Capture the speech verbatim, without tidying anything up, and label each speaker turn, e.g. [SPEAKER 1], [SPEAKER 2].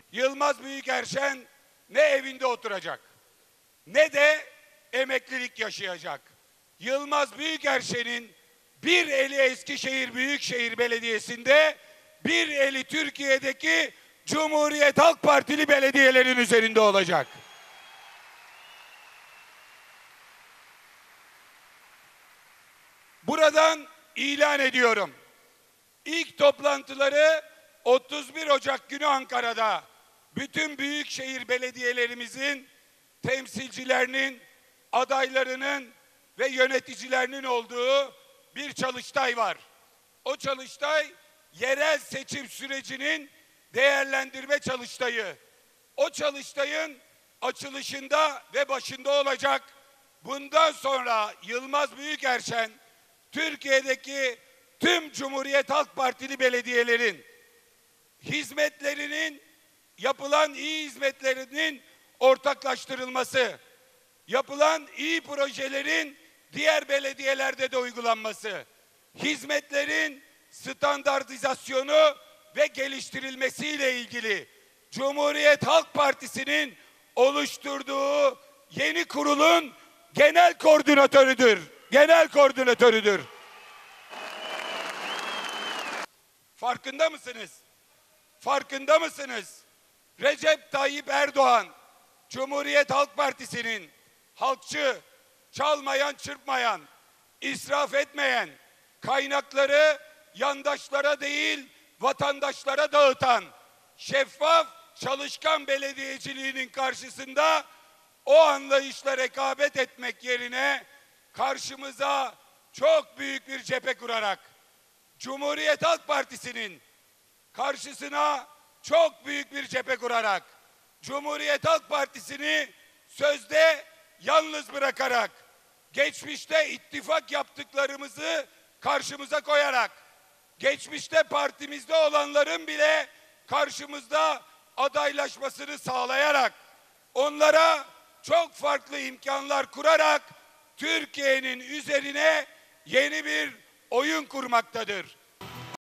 [SPEAKER 1] Yılmaz Büyükerşen ne evinde oturacak, ne de emeklilik yaşayacak. Yılmaz Büyükerşen'in bir eli Eskişehir Büyükşehir Belediyesi'nde, bir eli Türkiye'deki Cumhuriyet Halk Partili belediyelerin üzerinde olacak. Buradan ilan ediyorum. İlk toplantıları otuz bir Ocak günü Ankara'da bütün büyükşehir belediyelerimizin temsilcilerinin, adaylarının ve yöneticilerinin olduğu bir çalıştay var. O çalıştay yerel seçim sürecinin değerlendirme çalıştayı. O çalıştayın açılışında ve başında olacak. Bundan sonra Yılmaz Büyükerşen Türkiye'deki tüm Cumhuriyet Halk Partili belediyelerin hizmetlerinin, yapılan iyi hizmetlerinin ortaklaştırılması, yapılan iyi projelerin diğer belediyelerde de uygulanması, hizmetlerin standartizasyonu ve geliştirilmesiyle ilgili Cumhuriyet Halk Partisi'nin oluşturduğu yeni kurulun genel koordinatörüdür. Genel koordinatörüdür. Farkında mısınız? Farkında mısınız? Recep Tayyip Erdoğan, Cumhuriyet Halk Partisi'nin halkçı, çalmayan, çırpmayan, israf etmeyen, kaynakları yandaşlara değil vatandaşlara dağıtan, şeffaf, çalışkan belediyeciliğinin karşısında o anlayışla rekabet etmek yerine karşımıza çok büyük bir cephe kurarak Cumhuriyet Halk Partisi'nin karşısına çok büyük bir cephe kurarak Cumhuriyet Halk Partisi'ni sözde yalnız bırakarak geçmişte ittifak yaptıklarımızı karşımıza koyarak geçmişte partimizde olanların bile karşımızda adaylaşmasını sağlayarak onlara çok farklı imkanlar kurarak Türkiye'nin üzerine yeni bir oyun kurmaktadır.